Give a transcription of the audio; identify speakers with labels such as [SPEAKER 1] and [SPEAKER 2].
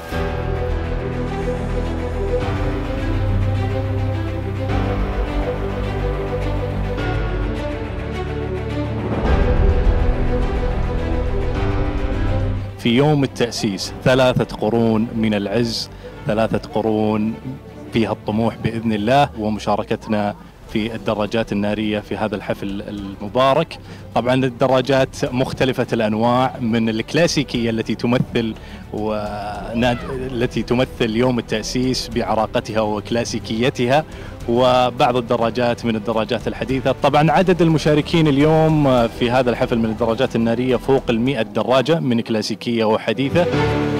[SPEAKER 1] في يوم التأسيس 3 قرون من العز، 3 قرون فيها الطموح بإذن الله، ومشاركتنا في الدراجات النارية في هذا الحفل المبارك. طبعا الدراجات مختلفة الأنواع، من الكلاسيكية التي تمثل يوم التأسيس بعراقتها وكلاسيكيتها، وبعض الدراجات من الدراجات الحديثة. طبعا عدد المشاركين اليوم في هذا الحفل من الدراجات النارية فوق 100 دراجة من كلاسيكية وحديثة.